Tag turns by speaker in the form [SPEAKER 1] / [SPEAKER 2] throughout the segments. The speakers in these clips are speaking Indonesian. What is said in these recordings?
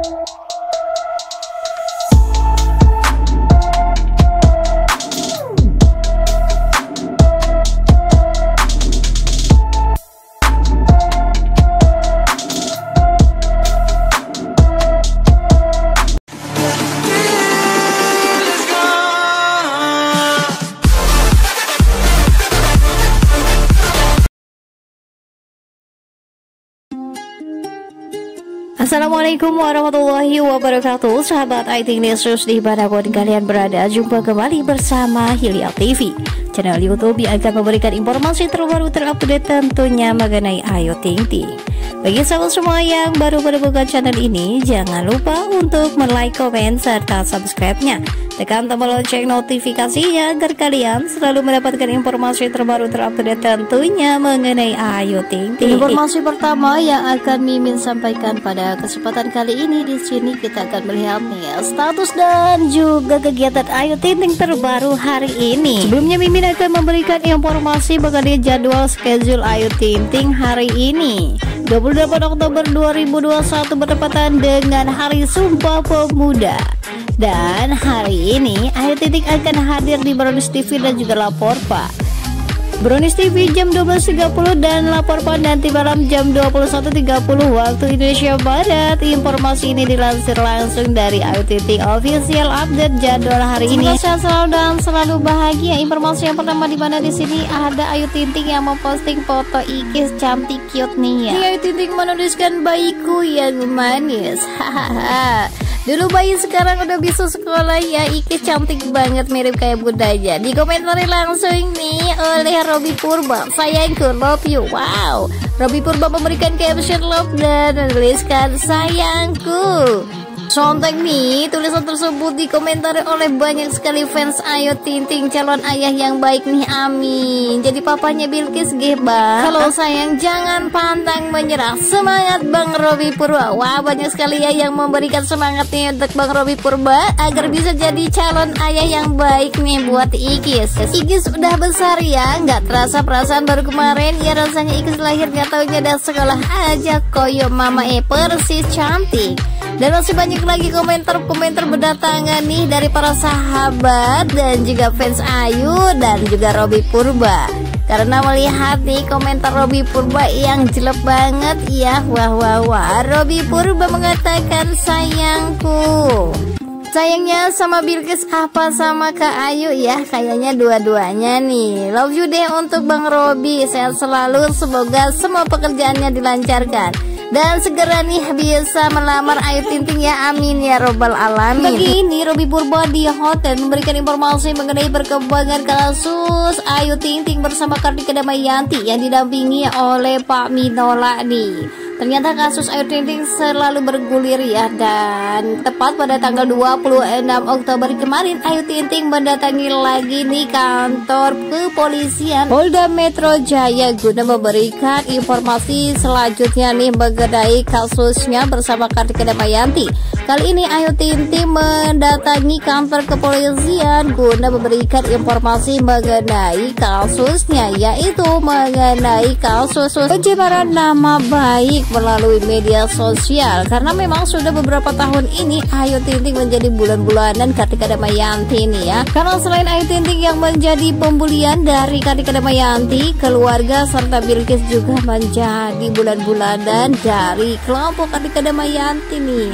[SPEAKER 1] Assalamualaikum warahmatullahi wabarakatuh. Sahabat IT News dimanapun kalian berada, jumpa kembali bersama Hilya TV, channel YouTube yang akan memberikan informasi terbaru terupdate tentunya mengenai Ayu Ting Ting. Bagi sahabat semua yang baru menemukan channel ini, jangan lupa untuk like, komen, serta subscribe-nya. Tekan tombol lonceng notifikasinya agar kalian selalu mendapatkan informasi terbaru terupdate tentunya mengenai Ayu Ting Ting. Informasi pertama yang akan Mimin sampaikan pada kesempatan kali ini, di sini kita akan melihat nih status dan juga kegiatan Ayu Ting Ting terbaru hari ini. Sebelumnya Mimin akan memberikan informasi mengenai jadwal schedule Ayu Ting Ting hari ini. 28 Oktober 2021 bertepatan dengan Hari Sumpah Pemuda. Dan hari ini Ayu Ting Ting akan hadir di Brownies TV dan juga Lapor Pak. Brownies TV jam 12.30 dan Lapor Pak nanti malam jam 21.30 waktu Indonesia Barat. Informasi ini dilansir langsung dari Ayu Ting Ting official update jadwal hari ini. Semoga sehat selalu dan selalu bahagia. Informasi yang pertama di mana di sini ada Ayu Ting Ting yang memposting foto Ikis cantik cute nih ya. Ayu Ting Ting menuliskan bayiku yang manis. Hahaha. Dulu bayi sekarang udah bisa sekolah ya, Ikis cantik banget mirip kayak budaya. Dikomentari langsung nih oleh Robby Purba, sayangku love you. Wow, Robby Purba memberikan caption love dan menuliskan sayangku. Sontak nih, tulisan tersebut dikomentari oleh banyak sekali fans Ayu Ting Ting, calon ayah yang baik nih, amin. Jadi papanya Bilkis Bang. Kalau sayang jangan pantang menyerah, semangat Bang Robby Purba. Wah, banyak sekali ya yang memberikan semangat nih untuk Bang Robby Purba agar bisa jadi calon ayah yang baik nih buat Ikis. Ikis udah besar ya, nggak terasa perasaan baru kemarin ya rasanya Ikis lahir, nggak taunya udah sekolah aja koyo mama persis cantik. Dan masih banyak lagi komentar-komentar berdatangan nih dari para sahabat dan juga fans Ayu dan juga Robby Purba. Karena melihat nih komentar Robby Purba yang jelek banget ya. Wah, Robby Purba mengatakan sayangku. Sayangnya sama Bilkis apa sama Kak Ayu ya? Kayaknya dua-duanya nih. Love you deh untuk Bang Robby, sehat selalu, semoga semua pekerjaannya dilancarkan dan segera nih bisa melamar Ayu Ting Ting ya, amin ya robbal alamin. Begini Robby Purba di hotel memberikan informasi mengenai perkembangan kasus Ayu Ting Ting bersama Kartika Damayanti yang didampingi oleh Pak Minola nih. Ternyata kasus Ayu Ting Ting selalu bergulir ya, dan tepat pada tanggal 26 Oktober kemarin Ayu Ting Ting mendatangi lagi nih kantor kepolisian Polda Metro Jaya guna memberikan informasi selanjutnya nih mengenai kasusnya bersama Kartika Damayanti. Kali ini Ayu Ting Ting mendatangi kantor kepolisian guna memberikan informasi mengenai kasusnya, yaitu mengenai kasus pencemaran nama baik melalui media sosial. Karena memang sudah beberapa tahun ini Ayu Ting Ting menjadi bulan-bulanan Kartika Damayanti ini ya. Karena selain Ayu Ting Ting yang menjadi pembulian dari Kartika Damayanti, keluarga serta Bilkis juga menjadi bulan-bulanan dari kelompok Kartika Damayanti nih,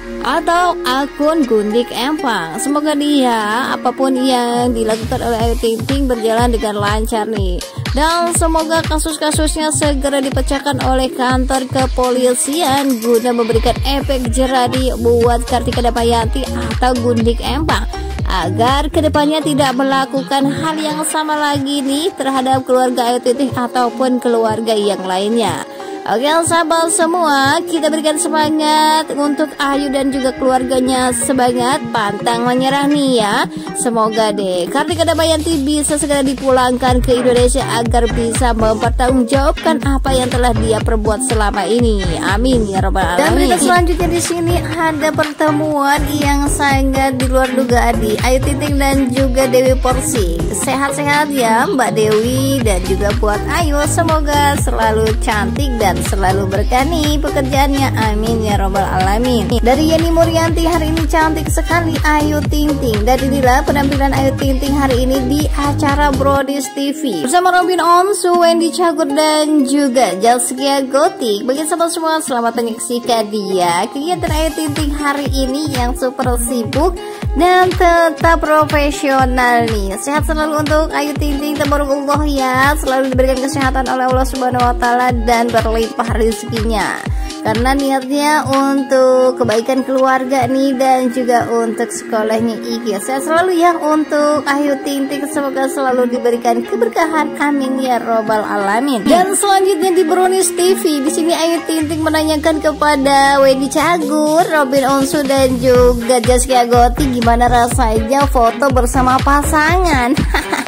[SPEAKER 1] atau akun Gundik Empang. Semoga dia apapun yang dilakukan oleh Ayu Ting Ting berjalan dengan lancar nih, dan semoga kasus-kasusnya segera dipecahkan oleh kantor kepolisian guna memberikan efek jerah buat Kartika Damayanti atau Gundik Empang agar kedepannya tidak melakukan hal yang sama lagi nih terhadap keluarga Ayu Ting Ting ataupun keluarga yang lainnya. Oke sahabat semua, kita berikan semangat untuk Ayu dan juga keluarganya, semangat pantang menyerah nih ya. Semoga deh Kartika Damayanti bisa segera dipulangkan ke Indonesia agar bisa mempertanggungjawabkan apa yang telah dia perbuat selama ini, amin ya robbal alamin. Dan berita selanjutnya di sini ada pertemuan yang sangat di luar dugaan di Ayu Ting Ting dan juga Dewi Persik. Sehat-sehat ya Mbak Dewi dan juga buat Ayu, semoga selalu cantik dan sehat selalu, berkah nih pekerjaannya, amin ya robbal alamin. Dari Yeni Murianti, hari ini cantik sekali Ayu Ting Ting. Dan inilah penampilan Ayu Ting Ting hari ini di acara Brodis TV bersama Robin Onsu, Wendy Cagur dan juga Zaskia Gotik. Bagi sahabat semua, selamat menyaksikan dia kegiatan Ayu Ting Ting hari ini yang super sibuk dan tetap profesional nih. Sehat selalu untuk Ayu Ting Ting, tabarakallah ya, selalu diberikan kesehatan oleh Allah Subhanahu wa taala dan berlimpah rezekinya. Karena niatnya untuk kebaikan keluarga nih dan juga untuk sekolahnya Iki. Sehat selalu ya untuk Ayu Ting Ting, semoga selalu diberikan keberkahan, amin ya robbal alamin. Dan selanjutnya di Brodis TV, di sini Ayu Ting Ting menanyakan kepada Wendy Cagur, Robin Onsu dan juga Zaskia Gotik, gimana rasanya foto bersama pasangan.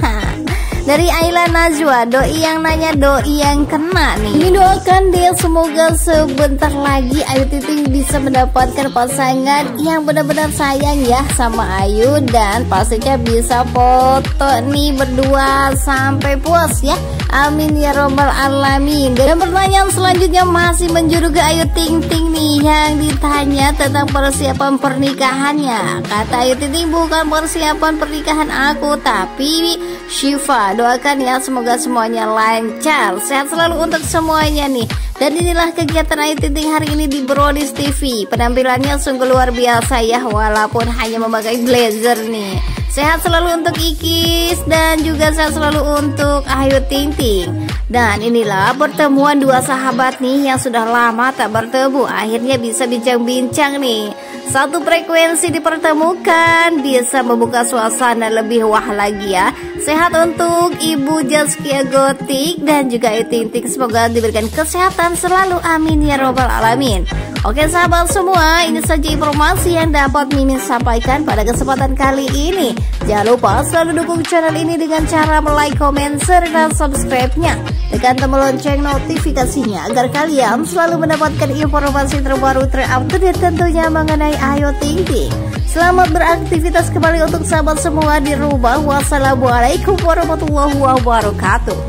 [SPEAKER 1] Dari Ayla Najwa, doi yang nanya, doi yang kena nih. Ini doakan dia semoga sebentar lagi Ayu Ting Ting bisa mendapatkan pasangan yang benar-benar sayang ya sama Ayu, dan pastinya bisa foto nih berdua sampai puas ya, amin ya robbal alamin. Dan pertanyaan selanjutnya masih menjuru ke Ayu Ting Ting nih, yang ditanya tentang persiapan pernikahannya. Kata Ayu Ting Ting, bukan persiapan pernikahan aku, tapi Syifa. Doakan ya semoga semuanya lancar, sehat selalu untuk semuanya nih. Dan inilah kegiatan Ayu Ting Ting hari ini di Brodis TV. Penampilannya sungguh luar biasa ya, walaupun hanya memakai blazer nih. Sehat selalu untuk Ikis dan juga sehat selalu untuk Ayu Ting Ting. Dan inilah pertemuan dua sahabat nih yang sudah lama tak bertemu, akhirnya bisa bincang-bincang nih. Satu frekuensi dipertemukan, bisa membuka suasana lebih wah lagi ya. Sehat untuk Ibu Zaskia Gotik dan juga Ayu Ting Ting, semoga diberikan kesehatan selalu, amin ya robbal alamin. Oke sahabat semua, ini saja informasi yang dapat Mimin sampaikan pada kesempatan kali ini. Jangan lupa selalu dukung channel ini dengan cara like, komen, serta subscribe-nya. Tekan tombol lonceng notifikasinya agar kalian selalu mendapatkan informasi terbaru terupdate tentunya mengenai Ayu Ting Ting. Selamat beraktivitas kembali untuk sahabat semua di rumah. Wassalamualaikum warahmatullahi wabarakatuh.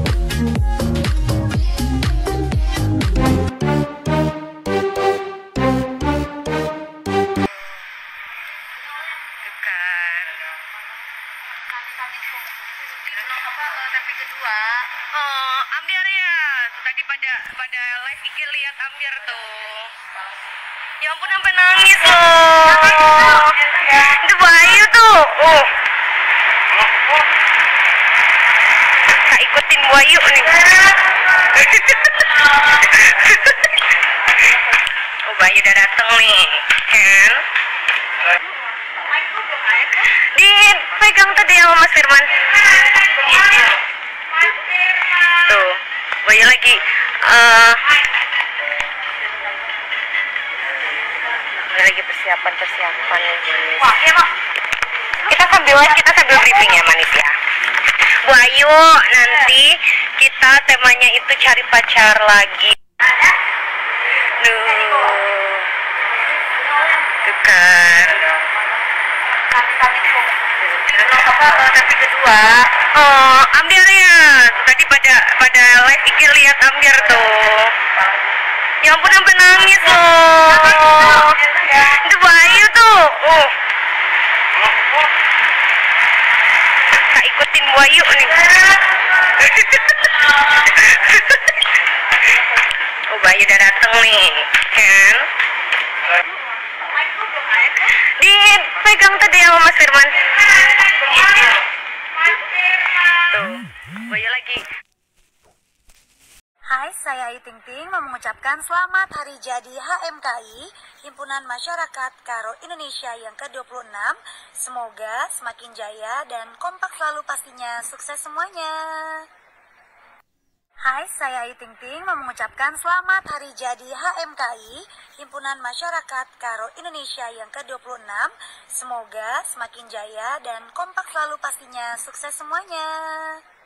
[SPEAKER 2] Tapi kedua, ambiar ya. Tadi pada live IG lihat ambiar tuh. Ya ampun sampai nangis loh. Itu Bayu tuh. Tak ikutin Bayu nih. Oh, Bayu udah dateng nih, kan? Dipegang tadi sama Mas Firman. Tuh, Bayu lagi persiapan. Wah, iya Bang. Kita sambil briefing ya manis ya. Bu Ayu, nanti kita temanya itu cari pacar lagi. Tuh kan. Tapi kedua, ambiar ya. Tadi pada live IG lihat ambiar tuh. Ya ampun sampai nangis loh. Itu Bayu tuh. Tak ikutin Bayu nih. Oh, Bayu udah dateng nih, kan? Dipegang tadi sama Mas Firman. Tuh, Bayu lagi.
[SPEAKER 3] Hai, saya Ayu Ting Ting mau mengucapkan selamat hari jadi HMKI, Himpunan Masyarakat Karo Indonesia yang ke-26. Semoga semakin jaya dan kompak selalu pastinya, sukses semuanya. Hai, saya Ayu Ting Ting mau mengucapkan selamat hari jadi HMKI, Himpunan Masyarakat Karo Indonesia yang ke-26. Semoga semakin jaya dan kompak selalu pastinya, sukses semuanya.